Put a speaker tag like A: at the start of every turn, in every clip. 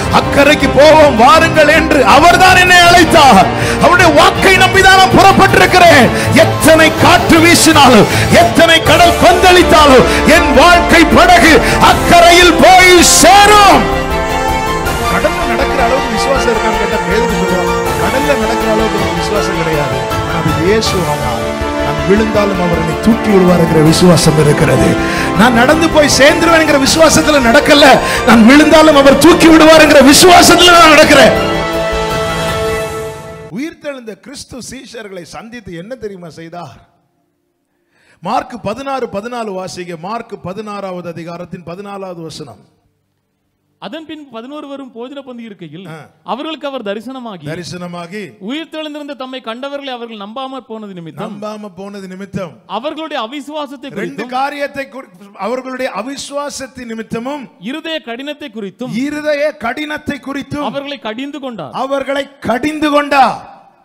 A: அக்கறைக்கு போவோம் வாருங்கள் என்று அவர்தான் என்னை அழைத்தார். அவருடைய வாக்கை நம்பிதான் நான் புறப்பட்டிருக்கிறேன். எத்தனை காற்று வீசினாலும், எத்தனை கடல் கொந்தளித்தாலும் என் வாழ்க்கை படகு அக்கறையில் போய் சேரும். கடல்ல நடக்கிற அளவுக்கு விசுவாசம் இருக்கான்னு கேட்டா பேதுரு சொல்றான், கடல்ல நடக்கிற அளவுக்கு விசுவாசம் கிடையாது. அது இயேசு. நான் விழுந்தாலும் அவர் என்னை தூக்கி விடுவார் விசுவாசம் இருக்கிறது. நான் நடந்து போய் சேர்ந்துருவேன் விசுவாசத்துல நடக்கல, நான் விழுந்தாலும் அவர் தூக்கி விடுவார் விசுவாசத்துல நான் நடக்கிறேன். உயிர்த்தெழுந்த கிறிஸ்து சீஷர்களை சந்தித்து என்ன தெரியுமா செய்தார்? மார்க் 16:14 வாசிங்க. மார்க் 16வது அதிகாரத்தின் 14வது வசனம்.
B: அதன் பின் 11 வரும் போஜன பந்தி இருக்கையில் அவர்களுக்கு அவர் தரிசனமாகி உயிர்த்தெழுந்திருந்த தம்மை கண்டவர்களை அவர்கள் நம்பாம போனது நிமித்தம் அவர்களுடைய அவிசுவாசத்தை குறித்தும், 2 காரியத்தை,
A: அவர்களுடைய அவிசுவாசத்தின் நிமித்தமும்
B: இருதய கடினத்தை குறித்தும்
A: அவர்களை கடிந்து கொண்டார்.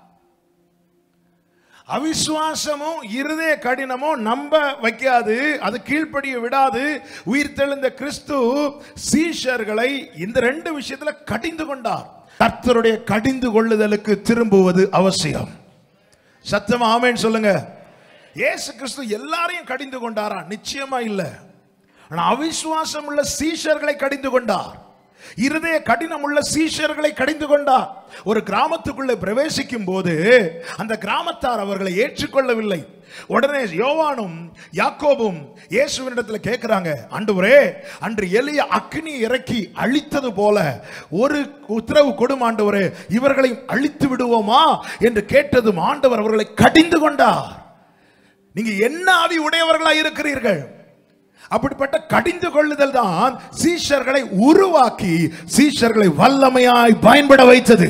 A: அவிசுவாசமும் இருதய கடினமும் நம்ப வைக்காது, அது கீழ்ப்படிய விடாது. உயிர்த்தெழுந்த கிறிஸ்து சீஷர்களை இந்த 2 விஷயத்துல கடிந்து கொண்டார். கர்த்தருடைய கடிந்து கொள்ளுதலுக்கு திரும்புவது அவசியம். சத்தமா ஆமென் சொல்லுங்க. இயேசு கிறிஸ்து எல்லாரையும் கடிந்து கொண்டாரா? நிச்சயமா இல்ல. ஆனா அவிசுவாசம் உள்ள சீஷர்களை கடிந்து கொண்டார். இருதய கடினம் உள்ள சீஷர்களை கடிந்து கொண்டார். ஒரு கிராமத்துக்குள்ளே பிரவேசிக்கும் போது அந்த கிராமத்தார் அவர்களை ஏற்றுக்கொள்ளவில்லை. உடனே யோவானும் யாக்கோபும் இயேசுவினிடத்தில் கேட்கிறாங்க, ஆண்டவரே, அன்று எலியா அக்கினி இறக்கி அழித்தது போல ஒரு உத்தரவு கொடும் ஆண்டவரே, இவர்களை அழித்து விடுவோமா என்று கேட்டதும் ஆண்டவர் அவர்களை கடிந்து கொண்டார். நீங்க என்ன ஆவி உடையவர்களாய் இருக்கிறீர்கள்? அப்படிப்பட்ட கடிந்து கொள்ளுதல் தான் சீஷர்களை உருவாக்கி சீஷர்களை வல்லமையாய் பயன்பட வைத்தது.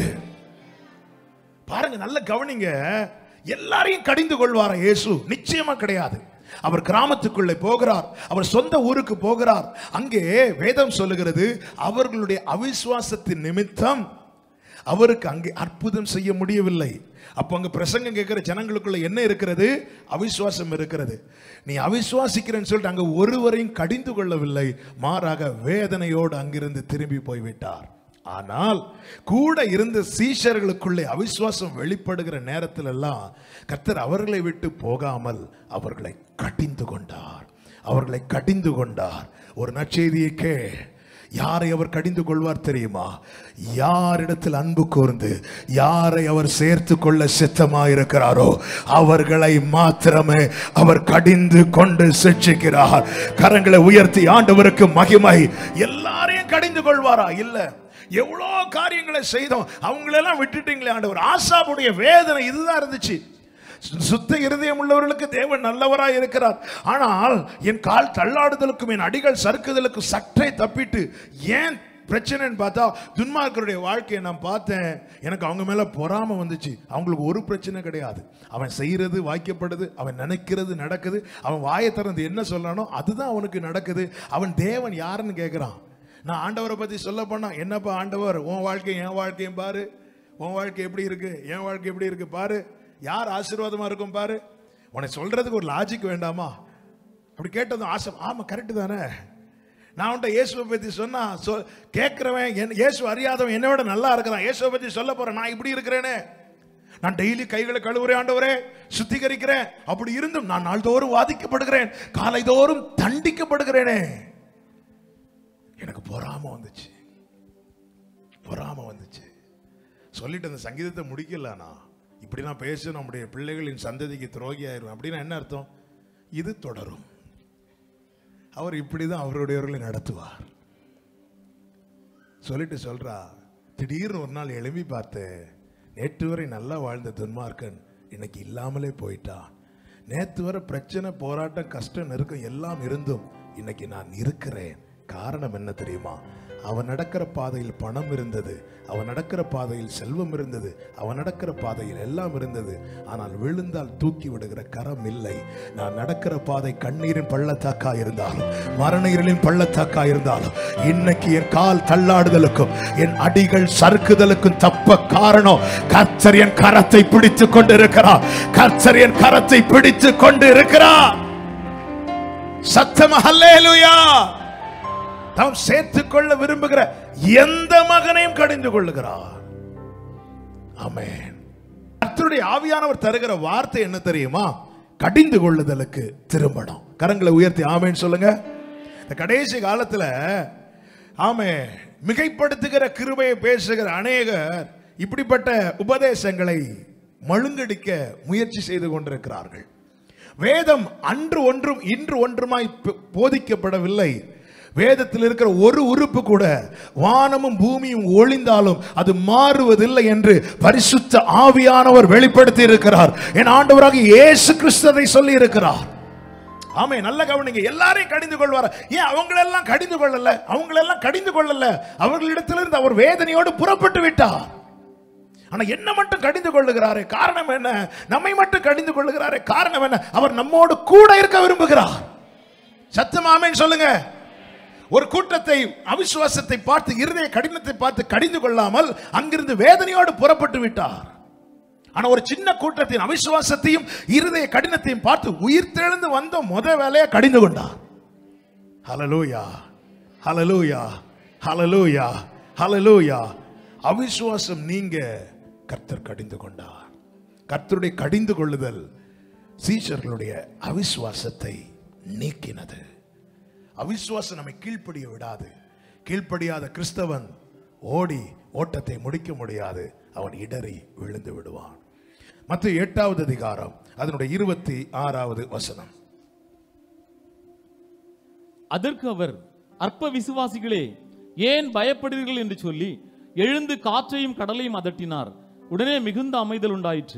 A: பாருங்க, நல்ல கவனிங்க. எல்லாரையும் கடிந்து கொள்வாரா இயேசு? நிச்சயமா கிடையாது. அவர் கிராமத்துக்குள்ளே போகிறார், அவர் சொந்த ஊருக்கு போகிறார். அங்கே வேதம் சொல்லுகிறது, அவர்களுடைய அவிசுவாசத்தின் நிமித்தம் அவருக்கு அங்கே அற்புதம் செய்ய முடியவில்லை. அப்போ அங்க பிரசங்கம் கேட்கிற ஜனங்களுக்குள்ள என்ன இருக்கிறது? அவிசுவாசம் இருக்கிறது. நீ அவிசுவாசிக்கிறேன்னு சொல்லிட்டு அங்க ஒருவரையும் கடிந்து கொள்ளவில்லை, மாறாக வேதனையோடு அங்கிருந்து திரும்பி போய்விட்டார். ஆனால் கூட இருந்த சீஷர்களுக்குள்ளே அவிசுவாசம் வெளிப்படுகிற நேரத்தில் எல்லாம் கர்த்தர் அவர்களை விட்டு போகாமல் அவர்களை கடிந்து கொண்டார். ஒரு நற்செய்தியை கேள். யாரை அவர் கடிந்து கொள்வார் தெரியுமா? யாரிடத்தில் அன்பு கூர்ந்து யாரை அவர் சேர்த்து கொள்ள சித்தமாயிருக்கிறாரோ அவர்களை மாத்திரமே அவர் கடிந்து கொண்டு சிட்சிக்கிறார். கரங்களை உயர்த்தி ஆண்டவருக்கு மகிமை. எல்லாரையும் கடிந்து கொள்வாரா? இல்ல. எவ்வளோ காரியங்களை செய்தோம், அவங்களெல்லாம் விட்டுட்டீங்களே ஆண்டவர். ஆசாபுடைய வேதனை இதுதான் இருந்துச்சு. சுத்த இருதயம் உள்ளவர்களுக்கு தேவன் நல்லவராய் இருக்கிறார். ஆனால் என் கால் தள்ளாடுதலுக்கும் என் அடிகள் சறுக்குதலுக்கு சற்றே தப்பிட்டு ஏன் பிரச்சனைன்னு பார்த்தா, துன்மார்க்கருடைய வாழ்க்கையை நான் பார்த்தேன். எனக்கு அவங்க மேல பொறாம வந்துச்சு. அவங்களுக்கு ஒரு பிரச்சனை கிடையாது. அவன் செய்யறது வாய்க்கப்படுது, அவன் நினைக்கிறது நடக்குது, அவன் வாயை திறந்து என்ன சொல்றானோ அதுதான் அவனுக்கு நடக்குது. அவன் தேவன் யாருன்னு கேட்கிறான். நான் ஆண்டவரை பத்தி சொல்ல போனா, என்னப்பா ஆண்டவர், உன் வாழ்க்கை என் வாழ்க்கையும் பாரு, உன் வாழ்க்கை எப்படி இருக்கு, என் வாழ்க்கை எப்படி இருக்கு பாரு, யார் ஆசீர்வாதமா இருக்கும் பாரு. உன்னை சொல்றதுக்கு ஒரு லாஜிக் வேண்டாமா? அப்படி கேட்டதும் ஆசை, ஆமா கரெக்டு தானே. நான் உன்ட்ட இயேசுவை பத்தி சொன்னா கேட்கிறவன் இயேசு அறியாதவன் என்னை விட நல்லா இருக்கிறான். இயேசுவை பத்தி சொல்ல போறேன், நான் இப்படி இருக்கிறேனே, நான் டெய்லி கைகளை கழுவுறேன் ஆண்டவரே, சுத்திகரிக்கிறேன். அப்படி இருந்தும் நான் நாள்தோறும் வாதிக்கப்படுகிறேன், காலை தோறும் தண்டிக்கப்படுகிறேனே. எனக்கு பொறாம வந்துச்சு. சொல்லிட்டு அந்த சங்கீதத்தை முடிக்கலனா, இப்படி நான் பேச நம்முடைய பிள்ளைகளின் சந்ததிக்கு துரோகி ஆயிரும் அப்படின்னா என்ன அர்த்தம்? இது தொடரும். அவர் இப்படிதான் அவருடையவர்களை நடத்துவார். சொல்லிட்டு சொல்றா, திடீர்னு ஒரு நாள் எழும்பி பார்த்தேன், நேற்று வரை நல்லா வாழ்ந்த துன்மார்க்கன் இன்னைக்கு இல்லாமலே போயிட்டான். நேற்று வரை பிரச்சனை, போராட்டம், கஷ்டம், நெருக்கம் எல்லாம் இருந்தும் இன்னைக்கு நான் இருக்கிறேன். காரணம் என்ன தெரியுமா? அவன் நடக்கிற பாதையில் பணம் இருந்தது, அவன் நடக்கிற பாதையில் செல்வம் இருந்தது, அவன் நடக்கிற பாதையில் எல்லாம் இருந்தது. ஆனால் விழுந்தால் தூக்கி விடுகிற கரம் இல்லை. நான் நடக்கிற பாதை கண்ணீரின் பள்ளத்தாக்கா இருந்தாலும், மரண இருளின் பள்ளத்தாக்கா இருந்தாலும், இன்னைக்கு என் கால் தள்ளாடுதலுக்கும் என் அடிகள் சறுக்குதலுக்கும் தப்ப காரணம் கர்த்தர் என் கரத்தை பிடித்துக் கொண்டு இருக்கிறார். கர்த்தர் என் கரத்தை பிடித்துக் கொண்டு இருக்கிறார். சத்தம் ஹல்லேலூயா. தாம் சேர்த்துக் கொள்ள விரும்புகிற எந்த மகனையும் கடிந்து கொள்ளுகிறார். ஆமென். கர்த்தருடைய ஆவியானவர் தருகிற வார்த்தை என்ன தெரியுமா? கடிந்து கொள்ளுதலுக்கு திரும்பணும். கரங்களை உயர்த்தி ஆமென் சொல்லுங்க. இந்த கடைசி காலத்துல ஆமென் மிகைப்படுத்துகிற கிருபையை பேசுகிற அநேகர் இப்படிப்பட்ட உபதேசங்களை மழுங்கடிக்க முயற்சி செய்து கொண்டிருக்கிறார்கள். வேதம் அன்று ஒன்றும் இன்று ஒன்றுமாய் போதிக்கப்படவில்லை. வேதத்தில் இருக்கிற ஒரு உறுப்பு கூட வானமும் பூமியும் ஒளிந்தாலும் அது மாறுவதில்லை என்று பரிசுத்த ஆவியானவர் வெளிப்படுத்தி இருக்கிறார். என் ஆண்டவராக இயேசு கிறிஸ்து சொல்லி இருக்கிறார். ஆமே, நல்ல கவனிங்க. எல்லாரையும் கடிந்து கொள்வார். ஏன் அவங்களெல்லாம் கடிந்து கொள்ளல? அவங்களெல்லாம் கடிந்து கொள்ளல. அவர்களிடத்திலிருந்து அவர் வேதனையோடு புறப்பட்டு விட்டார். ஆனா என்ன மட்டும் கடிந்து கொள்ளுகிறாரே, காரணம் என்ன? நம்மை மட்டும் கடிந்து கொள்ளுகிறாரே, காரணம் என்ன? அவர் நம்மோடு கூட இருக்க விரும்புகிறார். சத்தம் ஆமென் சொல்லுங்க. ஒரு கூட்டத்தை அவிசுவாசத்தை பார்த்து, இருதய கடினத்தை பார்த்து கடிந்து கொள்ளாமல் அங்கிருந்து வேதனையோடு புறப்பட்டு விட்டார். ஆனா ஒரு சின்ன கூட்டத்தின் அவிசுவாசத்தையும் இருதய கடினத்தையும் பார்த்து உயிர்த்தெழுந்து வந்த முதல் வேலையை கடிந்து கொண்டார். ஹல்லேலூயா, ஹல்லேலூயா, ஹல்லேலூயா, ஹல்லேலூயா. அவிசுவாசம் நீங்க கர்த்தர் கடிந்து கொண்டார். கர்த்தருடைய கடிந்து கொள்ளுதல் சீஷர்களுடைய அவிசுவாசத்தை நீக்கினது. அவிசுவாசம் நம்மை கீழ்ப்படிய விடாது. கீழ்ப்படியாத கிறிஸ்தவன் ஓடி ஓட்டத்தை முடிக்க முடியாது. அவன் இடறி விழுந்து விடுவான். மத்தேயு 8வது அதிகாரம் அதனுடைய 26வது வசனம்.
B: அதற்கு அவர், அற்ப விசுவாசிகளே, ஏன் பயப்படுவீர்கள் என்று சொல்லி எழுந்து காற்றையும் கடலையும் அதட்டினார். உடனே மிகுந்த அமைதல் உண்டாயிற்று.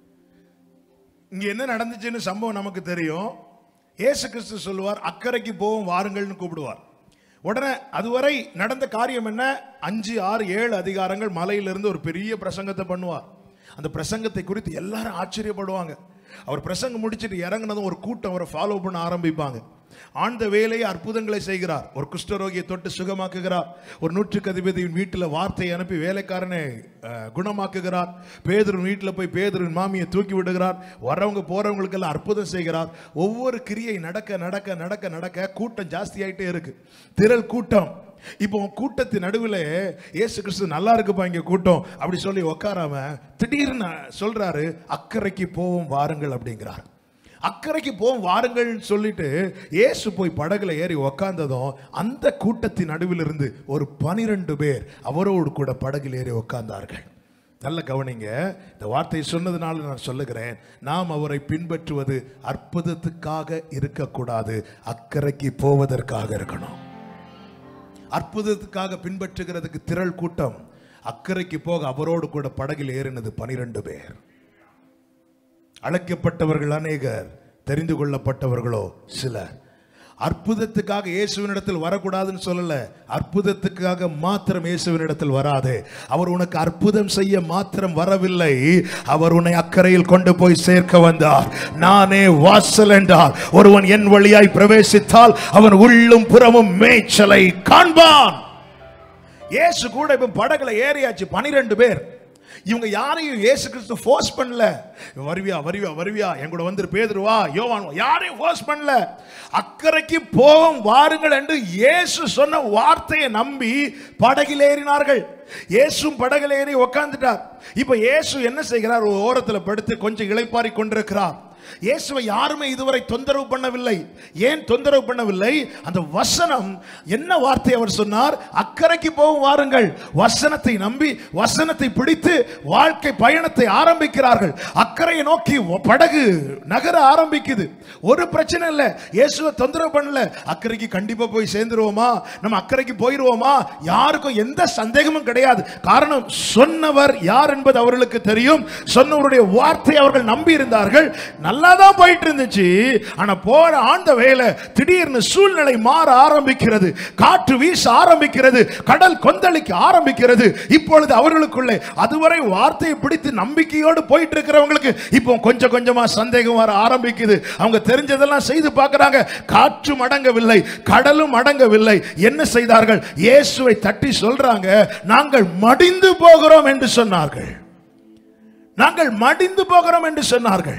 A: இங்க என்ன நடந்துச்சுன்னு சம்பவம் நமக்கு தெரியும். இயேசு கிறிஸ்து சொல்லுவார், அக்கறைக்கு போவோம் வாருங்கள்னு கூப்பிடுவார். உடனே அதுவரை நடந்த காரியம் என்ன? 5, 6, 7 அதிகாரங்கள் மலையிலிருந்து ஒரு பெரிய பிரசங்கத்தை பண்ணுவார். அந்த பிரசங்கத்தை குறித்து எல்லாரும் ஆச்சரியப்படுவாங்க. அவர் பிரசங்கம் முடிச்சுட்டு இறங்கினதும் ஒரு கூட்டம் அவரை ஃபாலோ பண்ண ஆரம்பிப்பாங்க. ஆழ்ந்த வேலையை அற்புதங்களை செய்கிறார். ஒரு குஷ்டரோகியை தொட்டு சுகமாக்குகிறார். ஒரு 100க்கு அதிபதியின் வீட்டில் வார்த்தையை அனுப்பி வேலைக்காரனை குணமாக்குகிறார். பேதுரு வீட்டில் போய் பேதுருவின் மாமியை தூக்கி விடுகிறார். வரவங்க போறவங்களுக்கெல்லாம் அற்புதம் செய்கிறார். ஒவ்வொரு கிரியை நடக்க நடக்க நடக்க நடக்க கூட்டம் ஜாஸ்தியாயிட்டே இருக்கு. திரள் கூட்டம். இப்போ கூட்டத்தின் நடுவில் இயேசு கிறிஸ்து நல்லா இருக்குப்பா இங்க கூட்டம் அப்படி சொல்லி உட்காராம திடீர்னு சொல்றாரு, அக்கறைக்கு போவோம் வாருங்கள் அப்படிங்கிறார். அக்கறைக்கு போவோம் வாருங்கள் சொல்லிட்டு இயேசு போய் படகுல ஏறி உக்காந்ததும் அந்த கூட்டத்தின் நடுவில் இருந்து ஒரு 12 பேர் அவரோடு கூட படகில் ஏறி உட்கார்ந்தார்கள். நல்ல கவனிங்க. இந்த வார்த்தை சொன்னதுனால நான் சொல்லுகிறேன், நாம் அவரை பின்பற்றுவது அற்புதத்துக்காக இருக்கக்கூடாது, அக்கறைக்கு போவதற்காக இருக்கணும். அற்புதத்துக்காக பின்பற்றுகிறதுக்கு திரள் கூட்டம். அக்கறைக்கு போக அவரோடு கூட படகில் ஏறினது 12 பேர். அழைக்கப்பட்டவர்கள் அநேகர், தெரிந்து கொள்ளப்பட்டவர்களோ சிலர். அற்புதத்துக்காக இயேசுவினிடத்தில் வரக்கூடாதுன்னு சொல்லல, அற்புதத்துக்காக மாத்திரம் இயேசுவினிடத்தில் வராது. அவர் உனக்கு அற்புதம் செய்ய மாத்திரம் வரவில்லை, அவர் உன்னை அக்கறையில் கொண்டு போய் சேர்க்க வந்தார். நானே வாசல் என்றார். ஒருவன் என் வழியாய் பிரவேசித்தால் அவன் உள்ளும் புறமும் மேய்ச்சலை காண்பான். இயேசு கூட இப்ப படகுல ஏறியாச்சு 12 பேர். இவங்க யாரையும் இயேசு கிறிஸ்து ஃபோர்ஸ் பண்ணல. வருவியா வருவியா வருவியா என் கூட வந்து பேதுருவா யோவான், யாரையும் ஃபோர்ஸ் பண்ணல. அக்கறைக்கு போவோம் வாருங்கள் என்று இயேசு சொன்ன வார்த்தையை நம்பி படகில் ஏறினார்கள். இயேசும் படகில் ஏறி உட்கார்ந்துட்டார். இப்ப இயேசு என்ன செய்கிறார்? ஒரு ஓரத்தில் படுத்து கொஞ்சம் இளைப்பாரி கொண்டிருக்கிறார். இயேசுவை யாருமே இதுவரை தொந்தரவு பண்ணவில்லை. ஏன் தொந்தரவு பண்ணவில்லை? அந்த வசனம் என்ன வார்த்தை அவர் சொன்னார்? அக்கறைக்கு போகும் வாருங்கள். வசனத்தை நம்பி வசனத்தை பிடித்து வாழ்க்கை பயணத்தை ஆரம்பிக்கிறார்கள். அக்கறையை நோக்கி படகு நகர ஆரம்பிக்குது. ஒரு பிரச்சனை இல்லை, இயேசுவை தொந்தரவு பண்ணல. அக்கறைக்கு கண்டிப்பா போய் சேர்ந்துருவோமா, நம்ம அக்கறைக்கு போயிருவோமா, யாருக்கும் எந்த சந்தேகமும் கிடையாது. காரணம், சொன்னவர் யார் என்பது அவர்களுக்கு தெரியும். சொன்னவருடைய வார்த்தை அவர்கள் நம்பி இருந்தார்கள். நல்லாதான் போயிட்டு இருந்துச்சு. ஆனா போற ஆண்ட வேலை திடீர்னு சூழ்நிலை மாற ஆரம்பிக்கிறது. காற்று வீச ஆரம்பிக்கிறது. கடல் கொந்தளிக்க ஆரம்பிக்கிறது. இப்பொழுது அவர்களுக்குள்ளே அதுவரை வார்த்தையை பிடித்து நம்பிக்கையோடு போயிட்டு இருக்கிறவங்களுக்கு இப்போ கொஞ்சம் கொஞ்சமா சந்தேகம் வர ஆரம்பிக்குது. அவங்க தெரிஞ்சதெல்லாம் செய்து பார்க்கறாங்க. காற்றும் அடங்கவில்லை, கடலும் அடங்கவில்லை. என்ன செய்தார்கள்? இயேசுவை தட்டி சொல்றாங்க, நாங்கள் மடிந்து போகிறோம் என்று சொன்னார்கள். நாங்கள் மடிந்து போகிறோம் என்று சொன்னார்கள்.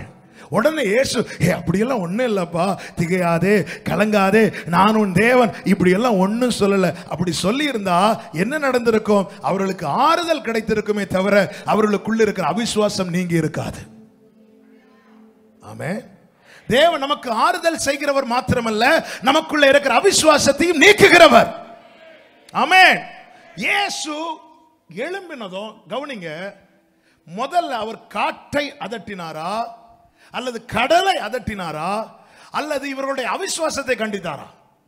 A: உடனே இயேசு அப்படியெல்லாம் ஒண்ணும் இல்லப்பா, திகையாதே கலங்காதே, நான் உன் தேவன், இப்படி எல்லாம் ஒன்னும் சொல்லல. அப்படி சொல்லி இருந்தா என்ன நடந்திருக்கும்? அவர்களுக்கு ஆறுதல் கிடைத்திருக்குமே தவிர அவர்களுக்குள்ள இருக்கிற அவிசுவாசம் நீங்கி இருக்காது. ஆமென். தேவன் நமக்கு ஆறுதல் செய்கிறவர் மாத்திரமல்ல, நமக்குள்ள இருக்கிற அவிசுவாசத்தையும் நீக்குகிறவர். ஆமென். இயேசு எழும்பினதும் கவனிங்க, முதல்ல அவர் காற்றை அதட்டினாரா, அல்லது கடலை அதட்டினாரா, அல்லது இவர்களுடைய அவிசுவாசத்தை கண்டித்தாரா?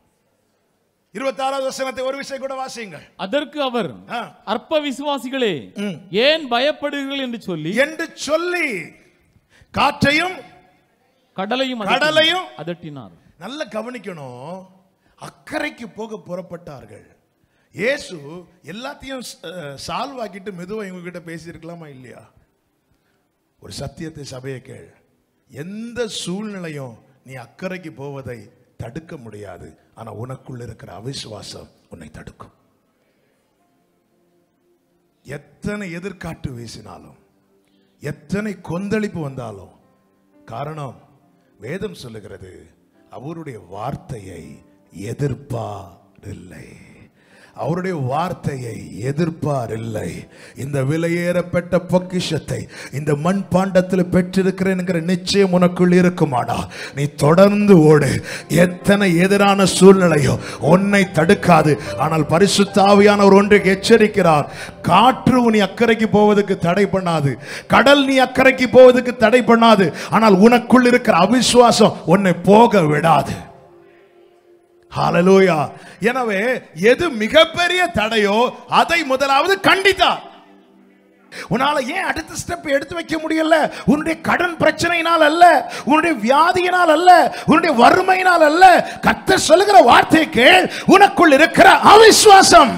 A: 26வது வசனத்தை ஒரு விஷயம் கூட வாசியுங்கள்.
B: அதற்கு அவர், அற்ப விசுவாசிகளே, ஏன் பயப்படுகிறீர்கள் என்று சொல்லி காற்றையும் கடலையும் அதட்டினார். நல்ல கவனிக்கணும். அக்கறைக்கு போக புறப்பட்டார்கள். இயேசு எல்லாத்தையும் சால்வாக்கிட்டு மெதுவா இவங்க கிட்ட பேசியிருக்கலாமா இல்லையா? ஒரு சத்தியத்தை சபையை கேள். எந்த சூழ்நிலையும் நீ அக்கறைக்கு போவதை தடுக்க முடியாது. ஆனா உனக்குள்ள இருக்கிற அவிசுவாசம் உன்னை தடுக்கும். எத்தனை எதிர்காட்டு வீசினாலும், எத்தனை கொந்தளிப்பு வந்தாலும், காரணம் வேதம் சொல்லுகிறது, அவருடைய வார்த்தையை எதிர்ப்பாரில்லை. அவருடைய வார்த்தையை எதிர்ப்பாரில்லை. இந்த விலையேறப்பட்ட பொக்கிஷத்தை இந்த மண் பாண்டத்தில் பெற்றிருக்கிறேன் நிச்சயம் உனக்குள் இருக்குமானா நீ தொடர்ந்து ஓடு. எத்தனை எதிரான சூழ்நிலையோ உன்னை தடுக்காது. ஆனால் பரிசுத்த ஆவியானவர் ஒன்றுக்கு எச்சரிக்கிறார். காற்று நீ அக்கறைக்கு போவதற்கு தடை பண்ணாது, கடல் நீ அக்கறைக்கு போவதற்கு தடை பண்ணாது. ஆனால் உனக்குள் இருக்கிற அவிசுவாசம் உன்னை போக விடாது. ஹல்லேலூயா. எனவே எது மிகப்பெரிய தடையோ அதை முதலாவது கண்டித்தார். உன்னால ஏன் அடுத்த ஸ்டெப் எடுத்து வைக்க முடியல? உன்னுடைய கடன் பிரச்சனையினால் அல்ல, உன்னுடைய வியாதியினால் அல்ல, உன்னுடைய வறுமையினால் அல்ல. கர்த்தர் சொல்லுகிற வார்த்தையை கேள். உனக்குள் இருக்கிற அவிசுவாசம்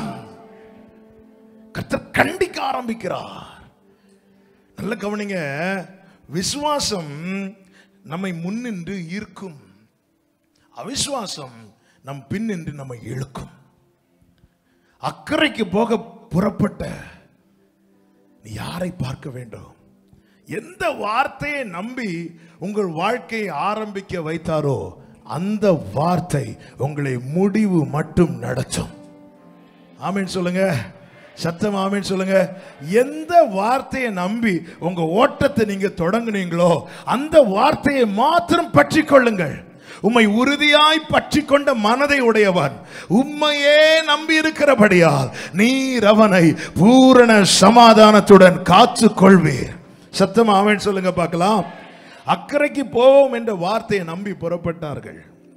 B: கர்த்தர் கண்டிக்க ஆரம்பிக்கிறார். நல்ல கவனிங்க. விசுவாசம் நம்மை முன்னின்று ஈர்க்கும், அவிசுவாசம் நம் பின்னின்று நம்மை இழுக்கும். அக்கறைக்கு போக புறப்பட்ட நீ யாரை பார்க்க வேண்டும்? எந்த வார்த்தையை நம்பி உங்கள் வாழ்க்கையை ஆரம்பிக்க வைத்தாரோ அந்த வார்த்தை உங்களை முடிவு மட்டும் நடத்தும். ஆமென் சொல்லுங்க. சத்தம் ஆமென் சொல்லுங்க. எந்த வார்த்தையை நம்பி உங்க ஓட்டத்தை நீங்க தொடங்குனீங்களோ அந்த வார்த்தையை மாத்திரம் பற்றி கொள்ளுங்கள். உம்மை உறுதியாய் பற்றி கொண்ட மனதை உடையவன் உம்மையே நம்பி இருக்கிறபடியால் நீர் அவனை பூரண சமாதானத்துடன் காத்து கொள்வீர். சத்தம் ஆமென் சொல்லுங்க பார்க்கலாம். அக்கறைக்கு போவோம் என்ற வார்த்தையை நம்பி புறப்பட்டார்கள்.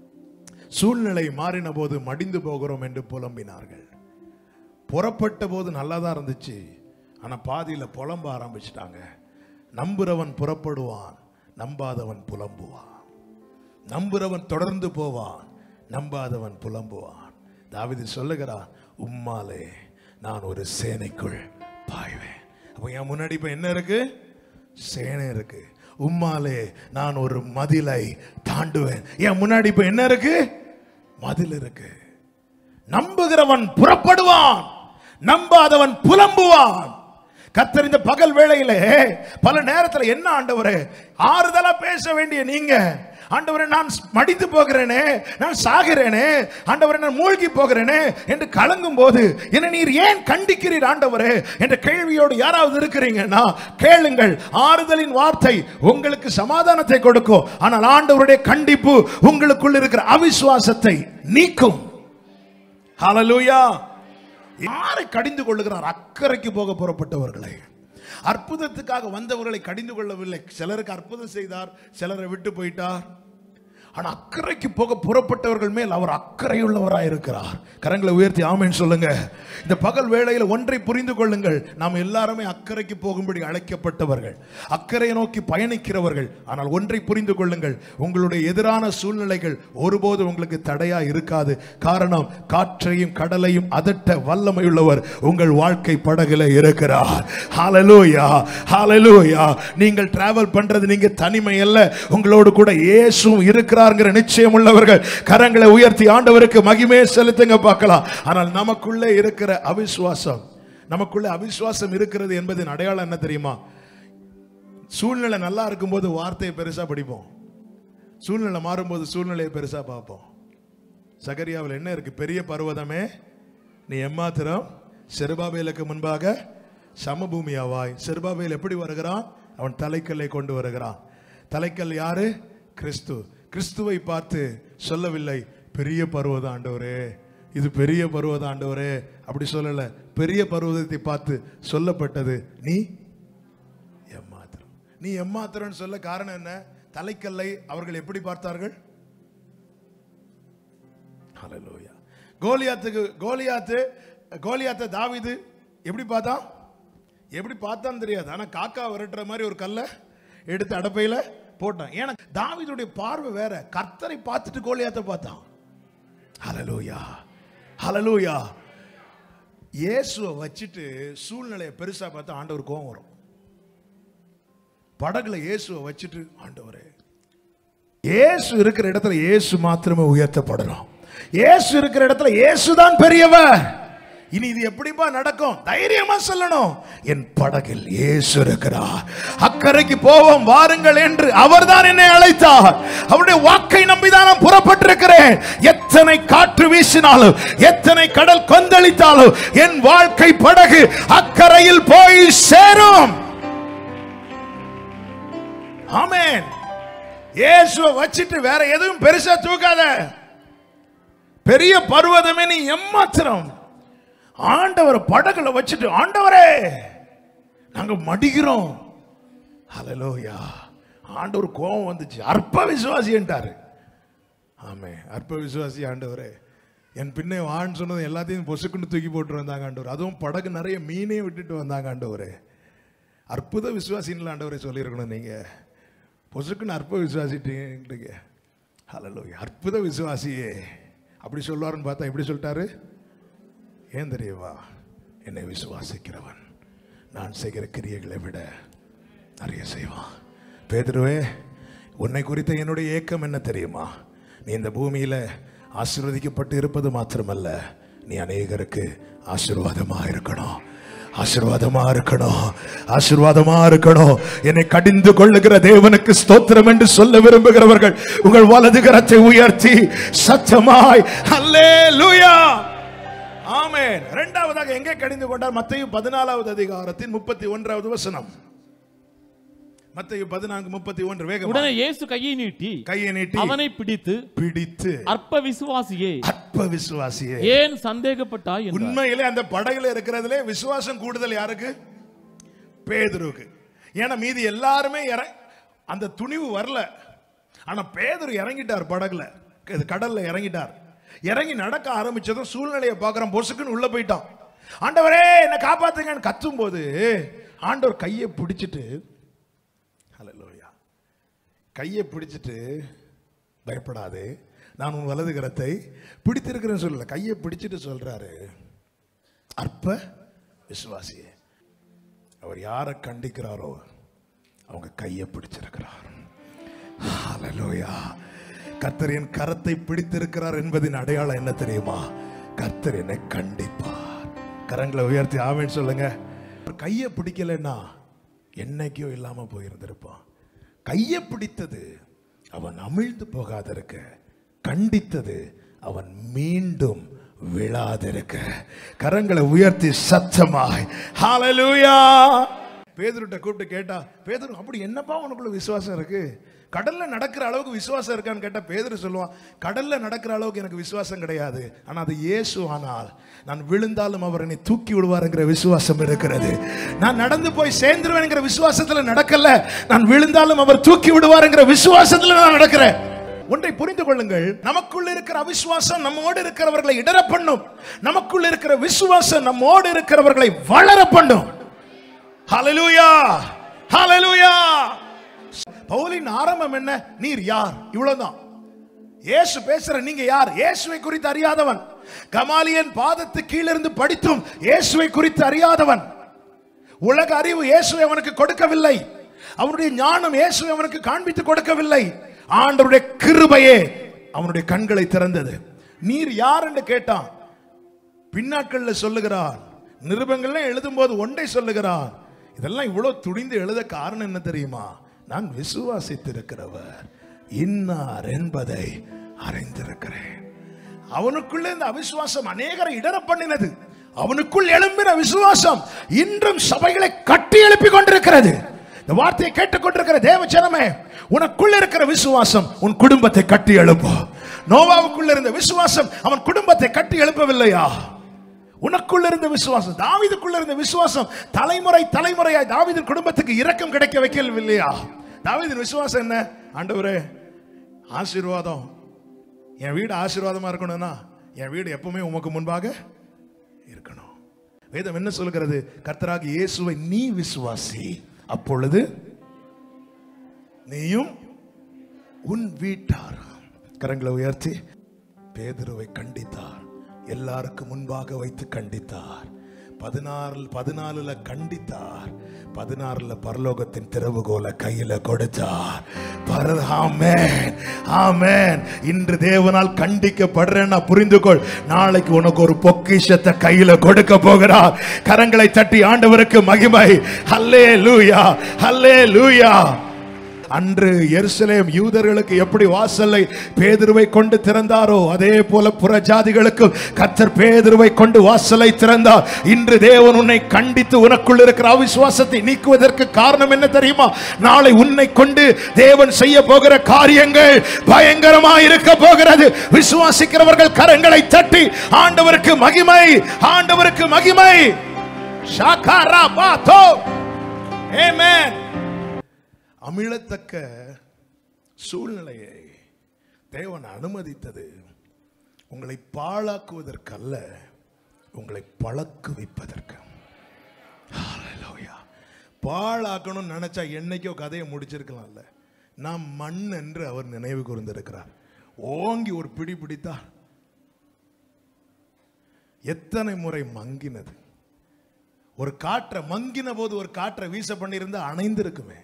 B: சூழ்நிலை மாறின போது மடிந்து போகிறோம் என்று புலம்பினார்கள். புறப்பட்ட போது நல்லா தான் இருந்துச்சு, ஆனா பாதியில புலம்ப ஆரம்பிச்சிட்டாங்க. நம்புறவன் புறப்படுவான், நம்பாதவன் புலம்புவான். நம்புறவன் தொடர்ந்து போவான், நம்பாதவன் புலம்புவான். தாவீது சொல்லுகிறான், உம்மாலே நான் ஒரு சேனைக்குள் பாய்வேன். அப்ப என் முன்னாடி இப்ப என்ன இருக்கு? சேனை இருக்கு. உம்மாலே நான் ஒரு மதிலை தாண்டுவேன். என் முன்னாடி இப்ப என்ன இருக்கு? மதில் இருக்கு. நம்புகிறவன் புறப்படுவான், நம்பாதவன் புலம்புவான். கர்த்தர் இந்த பகல் வேளையிலே பல நேரத்தில் என்ன ஆண்டவரே ஆறுதலா பேச வேண்டிய நீங்க, ஆண்டவரே நான் மடிந்து போகிறேனே, நான் சாகிறேனே, ஆண்டவரே நான் மூழ்கி போகிறேனே என்று கலங்கும் போது என்ன நீர் ஏன் கண்டிக்கிறீர் ஆண்டவரே என்ற கேள்வியோடு யாராவது இருக்கிறீங்கன்னா கேளுங்கள். ஆறுதலின் வார்த்தை உங்களுக்கு சமாதானத்தை கொடுக்கும். ஆனால் ஆண்டவருடைய கண்டிப்பு உங்களுக்குள் இருக்கிற அவிசுவாசத்தை நீக்கும். ஹல்லேலூயா. யாரை கடிந்து கொள்ளுகிறார்? அக்கறைக்கு போக புறப்பட்டவர்களை. அற்புதத்துக்காக வந்தவர்களை கடிந்து கொள்ளவில்லை. சிலருக்கு அற்புதம் செய்தார், சிலரை விட்டு போயிட்டார். ஆனா அக்கறைக்கு போக புறப்பட்டவர்கள் மேல் அவர் அக்கறையுள்ளவராய் இருக்கிறார். கரங்களை உயர்த்தி ஆமென் சொல்லுங்க. இந்த பகல் வேளையில் ஒன்றை புரிந்து கொள்ளுங்கள். நாம் எல்லாருமே அக்கறைக்கு போகும்படி அழைக்கப்பட்டவர்கள், அக்கறையை நோக்கி பயணிக்கிறவர்கள். ஆனால் ஒன்றை புரிந்து கொள்ளுங்கள், உங்களுடைய எதிரான சூழ்நிலைகள் ஒருபோது உங்களுக்கு தடையா இருக்காது. காரணம், காற்றையும் கடலையும் அதட்ட வல்லமையுள்ளவர் உங்கள் வாழ்க்கை படகுல இருக்கிறார். ஹல்லேலூயா, ஹல்லேலூயா. நீங்கள் டிராவல் பண்றது நீங்க தனிமை அல்ல, உங்களோடு கூட இயேசுவும் இருக்கிறார். நிச்சயம் உள்ளவர்கள் கரங்களை உயர்த்தி ஆண்டவருக்கு மகிமையை செலுத்துங்க பார்க்கலாம். ஆனால் நமக்குள்ளே இருக்கிற அவிசுவாசம், நமக்குள்ளே அவிசுவாசம் இருக்கிறது என்பதன் அடையாளம் என்ன தெரியுமா?
A: சூழ்நிலை நல்லா இருக்கும்போது வார்த்தையை பெருசா படிப்போம், சூழ்நிலை மாறும்போது சூழ்நிலையை பெருசா பார்ப்போம். சகரியாவில் என்ன இருக்கு? பெரிய பர்வதமே நீ எம்மாத்திரம் செருபாபேலுக்கு முன்பாக சமபூமியாவாய். செருபாபேல் எப்படி வருகிறான்? அவன் தலைக்கல்லை கொண்டு வருகிறான். தலைக்கல் யாரு? கிறிஸ்து. கிறிஸ்துவை பார்த்து சொல்லவில்லை பெரிய பர்வதம் ஆண்டவரே, இது பெரிய பர்வதம் ஆண்டவரே, அப்படி சொல்லல. பெரிய பர்வதத்தை பார்த்து சொல்லப்பட்டது நீ எம்மாத்திரம். நீ எம்மாத்திரம் சொல்ல காரணம் என்ன? தலைக்கல்லை அவர்கள் எப்படி பார்த்தார்கள்? ஹல்லேலூயா. கோலியாத்தை தாவீது எப்படி பார்த்தான்? எப்படி பார்த்தான்னு தெரியாது, ஆனா காக்கா விரட்டுற மாதிரி ஒரு கல்லை எடுத்து அடப்பையில போட்டான். ஏன்னா தாவீதுடைய பார்வை வேற. கர்த்தரை பார்த்துட்டு கோலியாத்தை பார்த்தான். ஹல்லேலூயா, ஹல்லேலூயா. இயேசுவை வச்சுட்டு சூழ்நிலையை பெருசா பார்த்தா ஆண்டவர் கோபம் வரும். படகுல இயேசுவை வச்சுட்டு, ஆண்டவரே, இயேசு இருக்கிற இடத்துல இயேசு மாத்திரமே உயர்த்தப்படணும். இயேசு இருக்கிற இடத்துல இயேசுதான் பெரியவர். இனி இது எப்படிப்பா நடக்கும்? தைரியமா சொல்லணும், என் படகில் இயேசு இருக்கிறார், அக்கறைக்கு போவோம் வாருங்கள் என்று அவர்தான் என்னை அழைத்தார். அவருடைய வாக்கை நம்பிதான் நான் புறப்பட்டிருக்கிறேன். எத்தனை காற்று வீசினாலும், எத்தனை கடல் கொந்தளித்தாலும் என் வாழ்க்கை படகு அக்கறையில் போய் சேரும். ஆமென். இயேசுவை வச்சிட்டு வேற எதுவும் பெருசா தூக்காத. பெரிய பர்வதமே நீ எம்மாத்திரம். ஆண்டவர் படகுல வச்சுட்டு, ஆண்டவரே நாங்க மடிக்கிறோம். ஹல்லேலூயா. ஆண்டவர் கோபம் வந்துச்சு. அற்ப விசுவாசி என்றாரு. ஆமே, அற்ப விசுவாசி ஆண்டவரே, என் பின்னே வான்னு சொன்னது எல்லாத்தையும் பொசுக்குன்னு தூக்கி போட்டு வந்தாங்க ஆண்டவர். அதுவும் படகு நிறைய மீனே விட்டுட்டு வந்தாங்க ஆண்டவரே. அற்புத விசுவாசின்னு ஆண்டவரே சொல்லியிருக்கணும். நீங்க பொசுக்குன்னு அற்ப விசுவாசிட்டீங்க. ஹல்லேலூயா. அற்புத விசுவாசியே அப்படி சொல்லுவாருன்னு பார்த்தா எப்படி சொல்லிட்டாரு? ஏன் தெரியவா? என்னை விசுவாசிக்கிறவன் நான் செய்கிற கிரியைகளை விட நிறைய செய்வான். பேதுருவே, உன்னை குறித்த என்னுடைய ஏக்கம் என்ன தெரியுமா? நீ இந்த பூமியில ஆசீர்வதிக்கப்பட்டு இருப்பது மாத்திரமல்ல, நீ அநேகருக்கு ஆசீர்வாதமா இருக்கணும், ஆசீர்வாதமா இருக்கணும், ஆசீர்வாதமா இருக்கணும். என்னை கடிந்து கொள்ளுகிற தேவனுக்கு ஸ்தோத்திரம் என்று சொல்ல விரும்புகிறவர்கள் உங்கள் வலது கரத்தை உயர்த்தி சத்தமாய் ஹல்லேலூயா, ஆமென். இரண்டாவதாக எங்கே கடிந்து கொண்டார்? மத்தேயு 14வது அதிகாரத்தின் 31வது வசனம். மத்தேயு 14:31 வேகமா.
B: உடனே இயேசு கையை நீட்டி அவனை பிடித்து அற்ப விசுவாசியே ஏன் சந்தேகப்பட்டாய் என்றார்.
A: உண்மையிலே அந்த படகுல இருக்கிறதுலே விசுவாசம் கூடுதல் யாருக்கு? பேதுருக்கு. ஏன்னா மீதி எல்லாருமே அந்த துணிவு வரல. ஆனா பேதுரு இறங்கிட்டார், படகுல கடல்ல இறங்கிட்டார். இறங்கி நடக்க ஆரம்பிச்சதும் சூழ்நிலையை பார்க்கறான், பொசுக்குன்னு உள்ள போயிட்டான். ஆண்டவரே என்னை காப்பாத்துங்கன்னு கத்தும் போது ஆண்டவர் கையை பிடிச்சிட்டு, ஹல்லேலூயா, கையை பிடிச்சிட்டு, பயப்படாதே நான் உன் வலது கரத்தை பிடித்திருக்கிறேன்னு சொல்லல, கையை பிடிச்சிட்டு சொல்றாரு, அற்ப விசுவாசியே. அவர் யாரை கண்டிக்கிறாரோ அவங்க கையை பிடிச்சிருக்கிறார். ஹல்லேலூயா. கர்த்தர் என் கரத்தை பிடித்திருக்கிறார் என்பதின் அடையாளம் என்ன தெரியுமா? கர்த்தர் என்னை கண்டிப்பார். கரங்களை உயர்த்தி ஆமென் சொல்லுங்க. கையை பிடிக்கலன்னா என்னைக்கோ இல்லாம போயிருந்திருப்பான். கையை பிடித்தது அவன் அமிழ்ந்து போகாதிருக்க, கண்டித்தது அவன் மீண்டும் விழாதிருக்க. கரங்களை உயர்த்தி சத்தமாய் ஹல்லேலூயா. பேதுருட்ட கூப்பிட்டு கேட்டா, பேதுரு அப்படி என்னப்பா உனக்குள்ள விசுவாசம் இருக்கு? கடல்ல நடக்கிற அளவுக்கு விசுவாசம் இருக்கான்னு கேட்டா பேதுரு சொல்லுவான், கடல்ல நடக்கிற அளவுக்கு எனக்கு விசுவாசம் கிடையாது, ஆனா அது இயேசு ஆனால் நான் விழுந்தாலும் அவர் என்னை தூக்கி விடுவாருங்கிற விசுவாசம் இருக்கிறது. நான் நடந்து போய் சேர்ந்துருவேன்ங்கிற விசுவாசத்துல நடக்கல, நான் விழுந்தாலும் அவர் தூக்கி விடுவாருங்கிற விசுவாசத்துல நான் நடக்கிறேன். ஒன்றை புரிந்து கொள்ளுங்கள், நமக்குள்ள இருக்கிற அவிசுவாசம் நம்மோடு இருக்கிறவர்களை இடர பண்ணும், நமக்குள்ள இருக்கிற விசுவாசம் நம்மோடு இருக்கிறவர்களை வளர பண்ணும். ஹல்லேலூயா, ஹல்லேலூயா. பவுலின் ஆரம்பம் என்ன? நீர் யார்? இவ்வளவுதான். இயேசு பேசுற, நீங்க யார்? இயேசுவை குறித்து அறியாதவன். கமாலியன் பாதத்து கீழிருந்து படித்தும் இயேசுவை குறித்து அறியாதவன். உலக அறிவு இயேசுவை அவனுக்கு கொடுக்கவில்லை, அவனுடைய ஞானம் இயேசுவை அவனுக்கு காண்பித்து கொடுக்கவில்லை. ஆண்டவருடைய கிருபையே அவனுடைய கண்களை திறந்தது. நீர் யார் என்று கேட்டான். பின்னாட்கள்ல சொல்லுகிறார், நிருபங்கள்ல எழுதும் போது ஒன்றை சொல்லுகிறார், இதெல்லாம் இவ்வளவு துணிந்து எழுத காரணம் என்ன தெரியுமா? நான் விசுவாசித்திருக்கிறவர் இன்னார் என்பதை அறிந்திருக்கிறேன். அவனுக்குள்ள இந்த அவிசுவாசம் அநேகரை இடர பண்ணினது. அவனுக்குள் எழும்பின விசுவாசம் இன்றும் சபைகளை கட்டி எழுப்பி கொண்டிருக்கிறது. இந்த வார்த்தையை கேட்டுக்கொண்டிருக்கிற தேவஜனமே, உனக்குள்ள இருக்கிற விசுவாசம் உன் குடும்பத்தை கட்டி எழுப்பும். நோவாவுக்குள்ள இருந்த விசுவாசம் அவன் குடும்பத்தை கட்டி எழுப்பவில்லையா? உனக்குள்ள இருந்த விசுவாசம், தாவீதுக்குள்ள இருந்த விசுவாசம் தலைமுறை தலைமுறையாய் தாவீதின் குடும்பத்துக்கு இரக்கம் கிடைக்க வைக்கவில்லையா? தாவீதின் விசுவாசம் என்ன? ஆண்டவரே ஆசீர்வாதம், என் வீடு ஆசீர்வாதமா இருக்கணும்னா என் வீடு எப்பவுமே உமக்கு முன்பாக இருக்கணும். வேதம் என்ன சொல்கிறது? கர்த்தராகிய இயேசுவை நீ விசுவாசி, அப்பொழுது நீயும் உன் வீட்டார். கரங்களை உயர்த்தி பேதுருவை கண்டித்தார். எல்லாருக்கும் முன்பாக வைத்து கண்டித்தார். 14 கண்டித்தார். 16 பரலோகத்தின் திறவுகோலை கையில கொடுத்தார். ஆமென், ஆமென். இன்று தேவனால் கண்டிக்கப்படுறேன்னா புரிந்துகொள், நாளைக்கு உனக்கு ஒரு பொக்கிஷத்தை கையில கொடுக்க போகிறார். கரங்களை தட்டி ஆண்டவருக்கு மகிமை. ஹல்லேலூயா, ஹல்லேலூயா. அன்று எருசலேம் யூதர்களுக்கு எப்படி வாசலை பேதுருவை கொண்டு திறந்தாரோ, அதே போல புறஜாதிகளுக்கு கர்த்தர் பேதுருவை கொண்டு வாசலை திறந்தார். இன்று தேவன் உன்னை கண்டித்து உனக்குள் இருக்கிற அவிசுவாசத்தை நீக்குவதற்கு காரணம் என்ன தெரியுமா? நாளை உன்னை கொண்டு தேவன் செய்ய போகிற காரியங்கள் பயங்கரமாக இருக்க போகிறது. விசுவாசிக்கிறவர்கள் கரங்களை தட்டி ஆண்டவருக்கு மகிமை, ஆண்டவருக்கு மகிமை. ஷாகாரா பாதோ. ஆமென். அமிழத்தக்க சூழ்நிலையை தேவன் அனுமதித்தது உங்களை பாழாக்குவதற்கல்ல, உங்களை பழக்குவிப்பதற்கு. பாழாக்கணும்னு நினைச்சா என்னைக்கோ கதையை முடிச்சிருக்கலாம்ல. நாம் மண் என்று அவர் நினைவு கூர்ந்திருக்கிறார். ஓங்கி ஒரு பிடி பிடித்தா எத்தனை முறை மங்கினது. ஒரு காற்றை மங்கின போது ஒரு காற்றை வீச பண்ணியிருந்தா அணைந்திருக்குமே.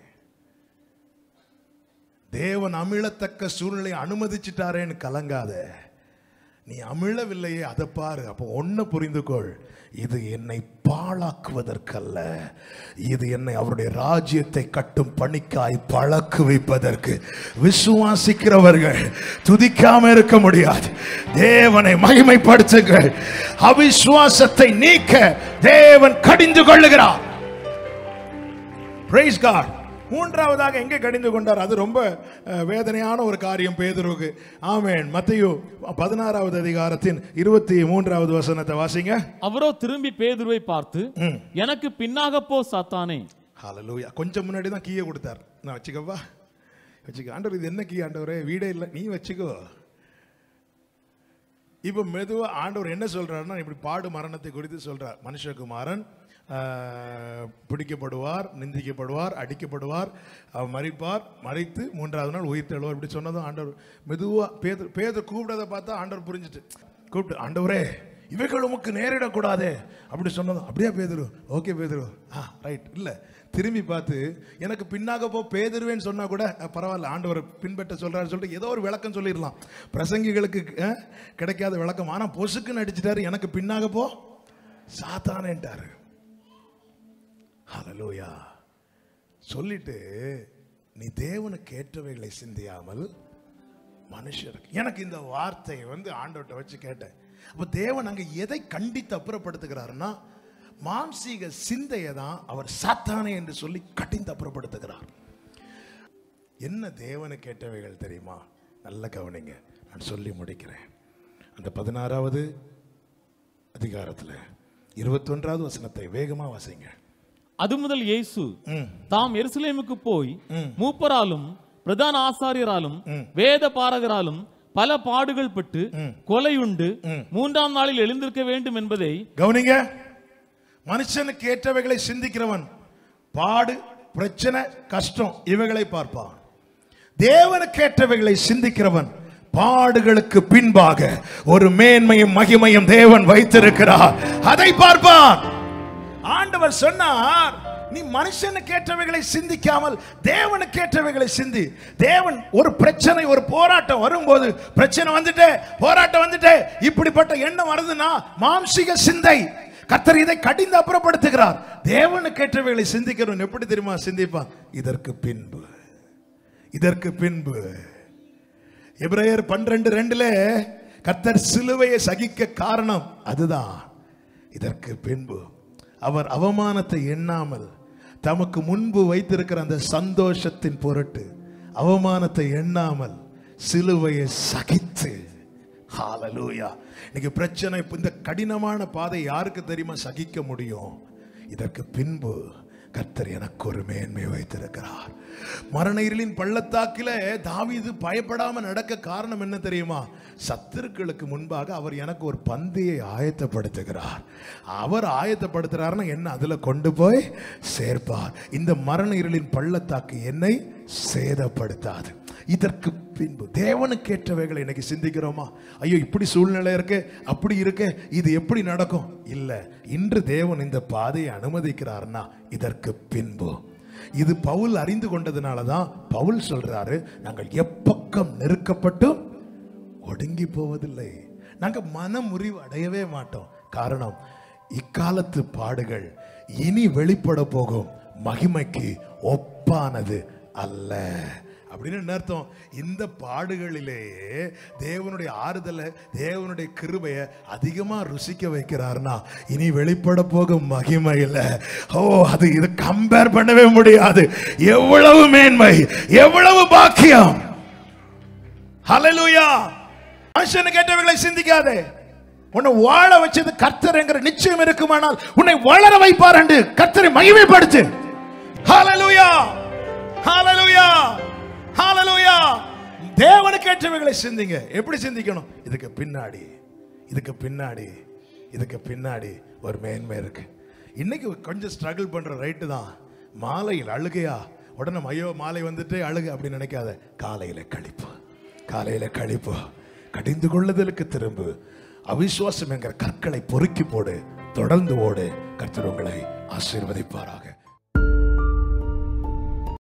A: தேவன் அமிழத்தக்க சூழ்நிலை அனுமதிச்சிட்டாரேன்னு கலங்காத. நீ அமிழவில்லையே, அதை பாரு. அப்போ ஒன்னு புரிந்துகொள், இது என்னை பாழாக்குவதற்கல்ல, இது என்னை அவருடைய ராஜ்யத்தை கட்டும் பணிக்காய் பழக்குவிப்பதற்கு. விசுவாசிக்கிறவர்கள் துதிக்காம இருக்க முடியாது. தேவனை மகிமைப்படுத்துங்கள். அவிசுவாசத்தை நீக்க தேவன் கடிந்து கொள்ளுகிறார். Praise God. மூன்றாவதாக எங்கே கடிந்து கொண்டார்? அது ரொம்ப வேதனையான ஒரு காரியம் பேதுருவுக்கு. ஆமென். மத்தேயு 16வது அதிகாரத்தின் 23வது வசனத்தை வாசிங்க.
B: அவரோ திரும்பி பேதுருவை பார்த்து, எனக்கு பின்னாக போ சாத்தானே.
A: ஹல்லேலூயா. கொஞ்சம் முன்னாடி தான் கீயை கொடுத்தார். நான் வச்சுக்கவா? வச்சுக்க. ஆண்டவர் இது என்ன கீ ஆண்டவரே? வீடே இல்லை, நீ வச்சுக்கோ. இப்போ மெதுவா ஆண்டவர் என்ன சொல்றாருன்னா, இப்படி பாடு மரணத்தை குறித்து சொல்றார். மனுஷகுமாரன் பிடிக்கப்படுவார், நிந்திக்கப்படுவார், அடிக்கப்படுவார், மரிப்பார், மரித்து 3வது நாள் உயிர் தெழுவார். இப்படி சொன்னதும் ஆண்டவர் மெதுவா பேதுரு கூப்பிட்டதை பார்த்தா ஆண்டவர் புரிஞ்சுட்டு கூப்பிட்டு, ஆண்டவரே இவைகள் உமக்கு நேரிடக்கூடாதே அப்படி சொன்னதும், அப்படியே பேதுரு, ஓகே பேதுரு, ரைட். இல்லை, திரும்பி பார்த்து எனக்கு பின்னாக போ பேதுருவேன்னு சொன்னா கூட பரவாயில்ல, ஆண்டவர் பின்பற்ற சொல்றாரு சொல்லிட்டு ஏதோ ஒரு விளக்கம் சொல்லிடலாம். பிரசங்கிகளுக்கு கிடைக்காத விளக்கம். ஆனா பொசுக்குன்னு அடிச்சிட்டாரு, எனக்கு பின்னாக போ சாத்தானேன்ட்டாரு. ஹல்லேலூயா. சொல்லிட்டு, நீ தேவனுக்கு ஏற்றவைகளை சிந்தியாமல் மனுஷருக்கு. எனக்கு இந்த வார்த்தையை ஆண்டவர்கிட்ட வச்சு கேட்டேன். அப்ப தேவன் அங்க எதை கண்டித்து அப்புறப்படுத்துகிறாருன்னா, மாம்சீக சிந்தையை தான் அவர் சாத்தானே என்று சொல்லி கடிந்து அப்புறப்படுத்துகிறார். என்ன தேவனுக்கு ஏற்றவைகள் தெரியுமா? நல்ல கவனிங்க, நான் சொல்லி முடிக்கிறேன். அந்த 16வது அதிகாரத்தில் 21வது வசனத்தை வேகமா வாசிங்க.
B: அது முதல் இயேசு தாம் எருசலேமுக்கு போய் மூப்பராலும் பிரதான ஆசாரியராலும் வேத பாரகராலும் பல பாடுகள் பட்டு கொலையுண்டு 3ஆம் நாளில் எழுந்திருக்க வேண்டும் என்பதை கவனிங்க.
A: மனுஷனுக்கு ஏற்றவைகளை சிந்திக்கிறவன் பாடு, பிரச்சனை, கஷ்டம் இவைகளை பார்ப்பான். தேவனுக்கு ஏற்றவைகளை சிந்திக்கிறவன் பாடுகளுக்கு பின்பாக ஒரு மேன்மையும் மகிமையும் தேவன் வைத்திருக்கிறார், அதை பார்ப்பான். ஆண்டவர் சொன்னார், நீ மனுஷனுக்கு ஏற்றவைகளை சிந்திக்காமல் தேவனுக்கு ஏற்றவைகளை சிந்தி. தேவன் ஒரு பிரச்சனை, ஒரு போராட்டம் வரும்போது, பிரச்சனை வந்துட்டே, போராட்டம் வந்துட்டே, இப்படிப்பட்ட எண்ணம் வருதுன்னா மாம்சீக சிந்தை. கர்த்தர் இதை கடிந்து அப்புறப்படுத்துகிறார். தேவனுக்கு ஏற்றவைகளை சிந்திக்கிறவன் எப்படி தெரியுமா சிந்திப்பான்? இதற்கு பின்பு, இதற்கு பின்பு. எபிரேயர் 12:2 கர்த்தர் சிலுவையை சகிக்க காரணம் அதுதான். இதற்கு பின்பு அவர் அவமானத்தை எண்ணாமல் தமக்கு முன்பு வைத்திருக்கிற அந்த சந்தோஷத்தின் பொருட்டு அவமானத்தை எண்ணாமல் சிலுவையை சகித்து. ஹalleluya. இன்னைக்கு பிரச்சனை, இந்த கடினமான பாதை யாருக்கு தெரியுமா சகிக்க முடியும்? இதற்கு பின்பு கர்த்தர் எனக்கு ஒரு மேன்மை வைத்திருக்கிறார். மரண இருளின் பள்ளத்தாக்கில தாவீது பயப்படாம நடக்க காரணம் என்ன தெரியுமா? சத்துருக்களுக்கு முன்பாக அவர் எனக்கு ஒரு பந்தியை ஆயத்தப்படுத்துகிறார். அவர் ஆயத்தப்படுத்துறாருன்னா என்ன அதுல கொண்டு போய் சேர்ப்பார். இந்த மரண இருளின் பள்ளத்தாக்கு என்னை சேதப்படுத்தாது. இதற்கு பின்பு தேவனுக்கு ஏற்றவைகளை இன்னைக்கு சிந்திக்கிறோமா? ஐயோ இப்படி சூழ்நிலை இருக்கு, அப்படி இருக்கு, இது எப்படி நடக்கும்? இல்ல, இன்று தேவன் இந்த பாதையை அனுமதிக்கிறார்னா இதற்கு பின்பு. இது பவுல் அறிந்து கொண்டதுனாலதான் பவுல் சொல்றாரு, நாங்கள் எப்பக்கம் நெருக்கப்பட்டும் ஒடுங்கி போவதில்லை. நாங்க மனமுறிவு அடையவே மாட்டோம். காரணம், இக்காலத்து பாடுகள் இனி வெளிப்பட போகும் மகிமைக்கு ஒப்பானது அல்ல. அப்படின்னு என்ன அர்த்தம்? இந்த பாடுகளிலேயே தேவனுடைய ஆறுதலை, தேவனுடைய கிருபையை அதிகமா ருசிக்க வைக்கிறார்னா இனி வெளிப்பட போகும் மகிமையில அது இது கம்பேர் பண்ணவே முடியாது. எவ்வளவு மேன்மை, எவ்வளவு பாக்கியம். ஹல்லேலூயா. மனுஷனுக்கு கேட்டவைகளை சிந்திக்காதே. உன்னை வாழ வச்சது கர்த்தர் என்கிற நிச்சயம் இருக்குமானால் உன்னை வளர வைப்பார் என்று கர்த்தரை மகிமைப்படுத்து. ஹல்லேலூயா, ஹல்லேலூயா, ஹல்லேலூயா. தேவனுக்கு ஏற்றவைகளை சிந்திங்க. எப்படி சிந்திக்கணும்? இதுக்கு பின்னாடி, இதுக்கு பின்னாடி, இதுக்கு பின்னாடி ஒரு மேன்மை இருக்கு. இன்னைக்கு கொஞ்சம் ஸ்ட்ரகிள் பண்ற ரைட்டு தான். மாலையில் அழுகையா, உடனே ஐயோ மாலை வந்துட்டு அழுகு அப்படின்னு நினைக்காத. காலையில கழிப்பு, காலையில கழிப்பு. கடிந்து கொள்ளுதலுக்கு திரும்பு. அவிசுவாசம் என்கிற கற்களை பொறுக்கி போடு. தொடர்ந்து ஓடு. கர்த்தர் உங்களை ஆசீர்வதிப்பாராக.